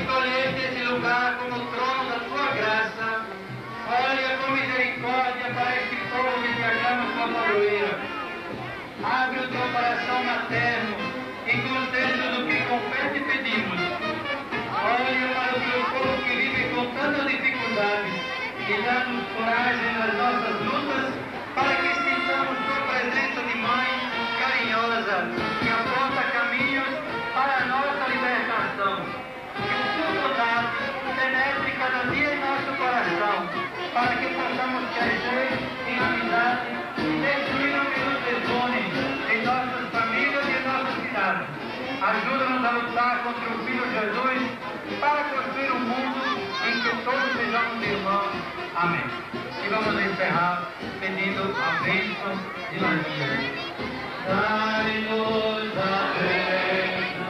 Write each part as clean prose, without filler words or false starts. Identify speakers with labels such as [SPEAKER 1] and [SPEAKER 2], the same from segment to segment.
[SPEAKER 1] escolheste esse lugar como trono da tua graça, olha com misericórdia para este povo que te aclama com padroeira. Abre o teu coração materno e concede do que com fé te pedimos. Olha para o teu povo que vive com tantas dificuldades e dá-nos coragem nas nossas lutas para que sintamos tua presença de mãe carinhosa que aponta caminhos para a nossa libertação. Que a tua bondade penetre cada dia em nosso coração para que possamos crescer em amizade e destruir o que nos desune em nossas famílias e em nossas cidades. Ajuda-nos a lutar contra o Filho Jesus para construir um mundo em que todos sejamos irmãos. Amém. E vamos encerrar pedindo a bênção de Maria. Dai-nos a bênção,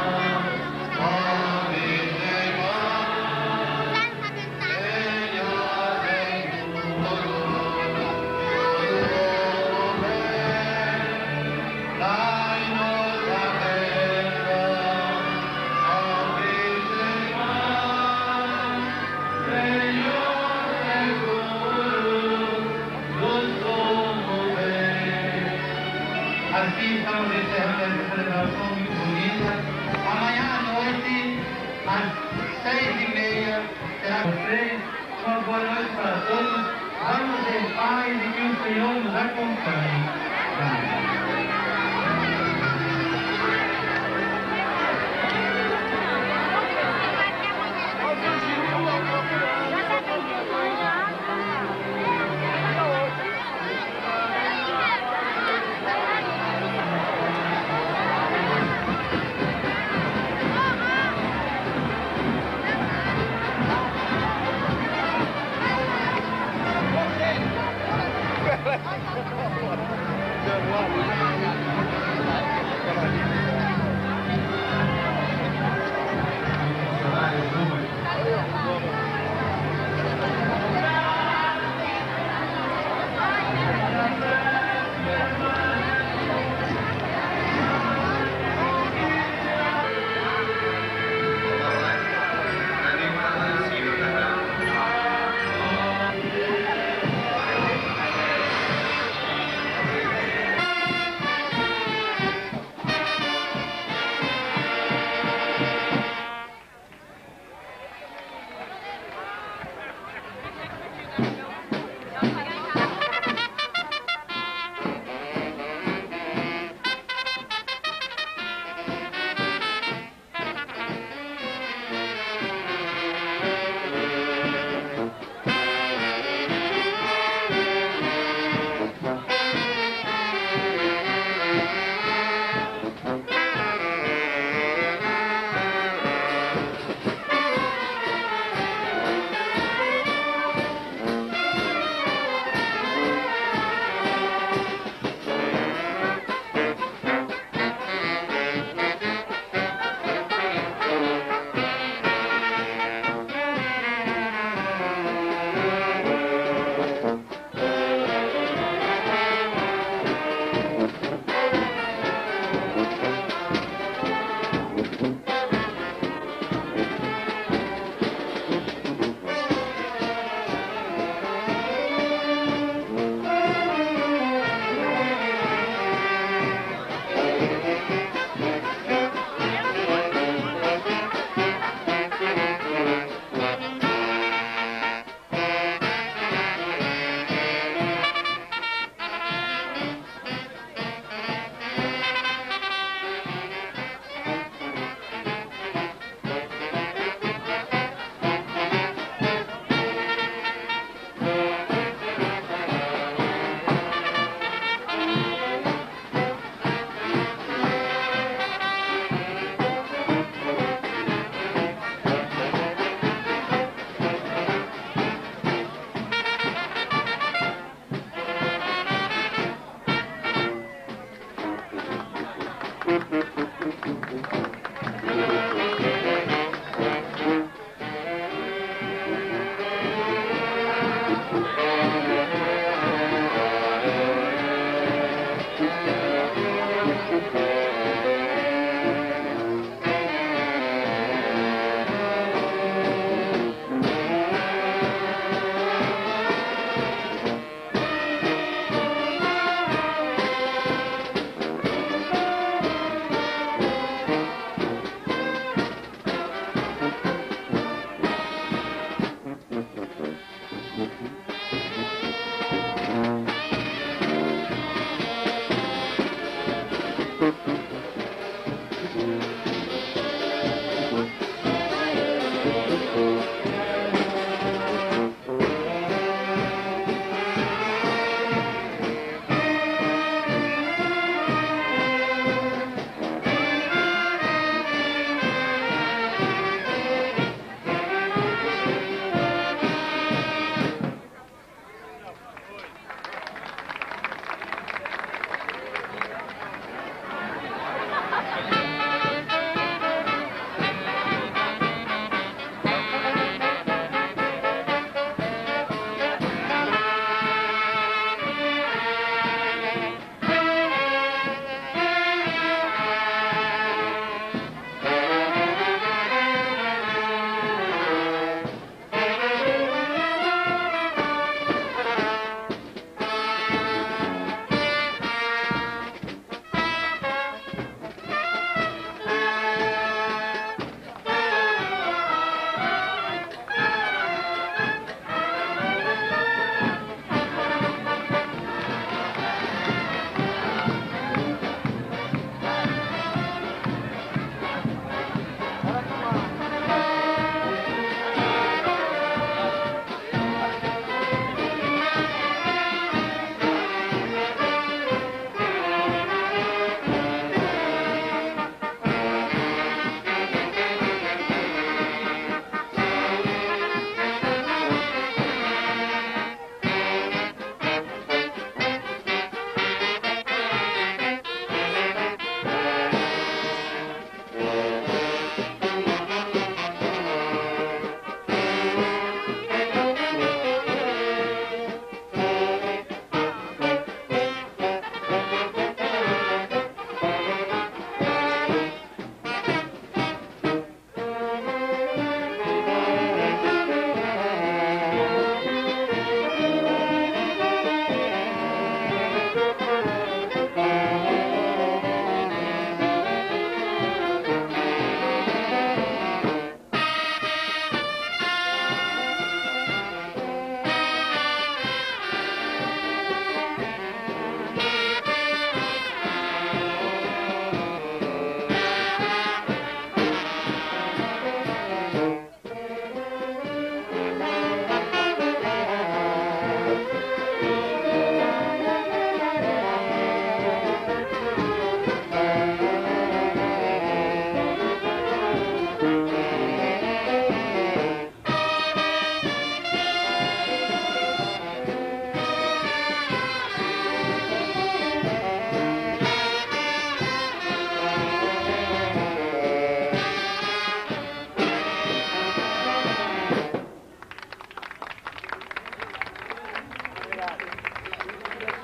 [SPEAKER 1] ó Virgem Mãe, Senhor vem todo bem. Dai-nos a bênção, ó Virgem Mãe, Senhor seguro do sono bem. Assim estamos encerrando essa celebração muito bonita. Amanhã à noite, às 6h30, será vocês. Uma boa noite para todos. Vamos em paz e que o Senhor nos acompanhe. Amém.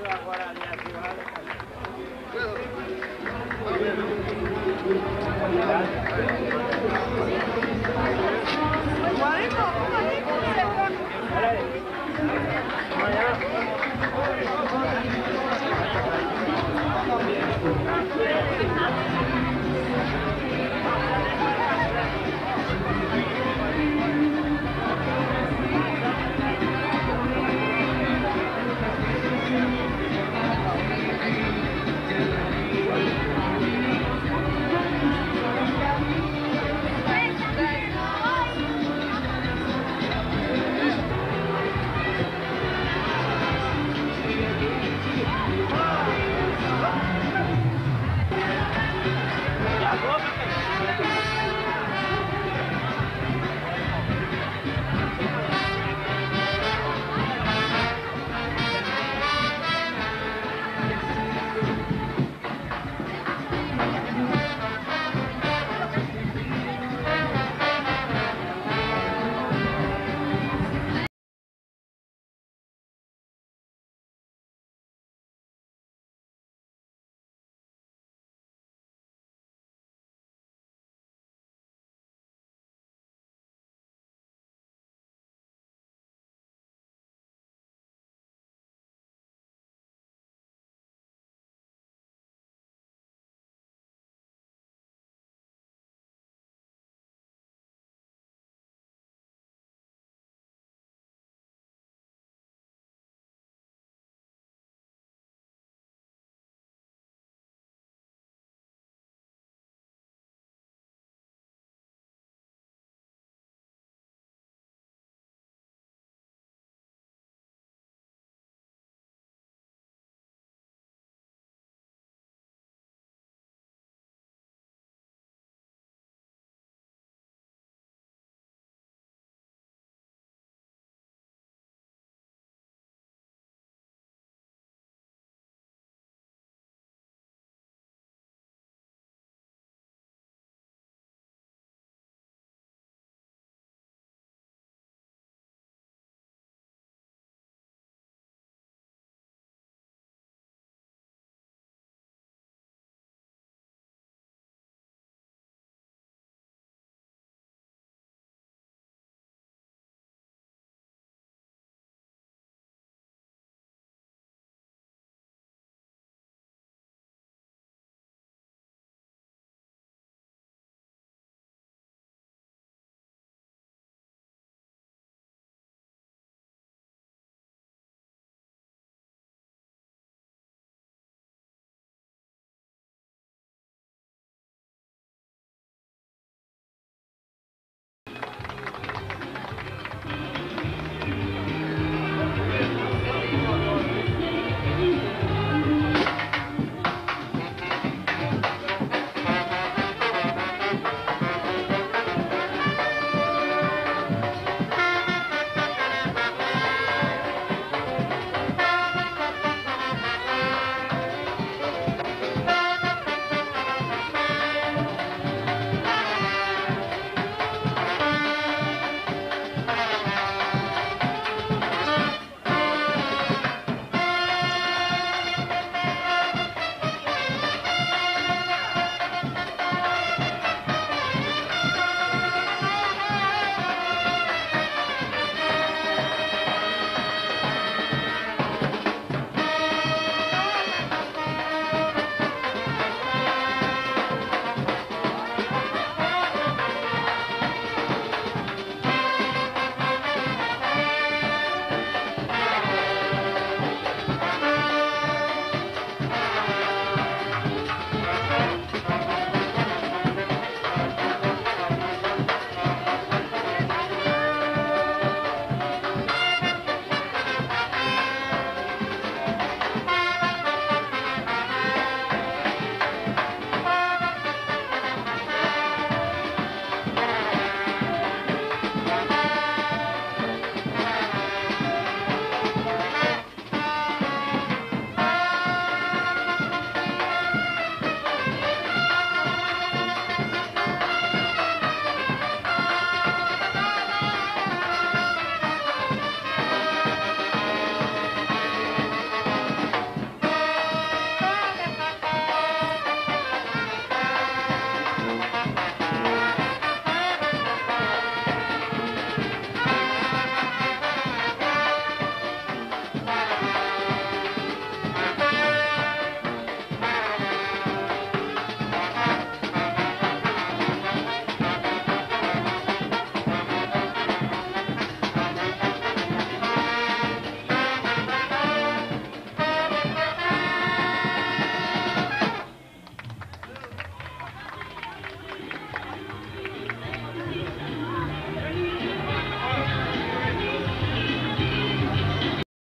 [SPEAKER 2] Agora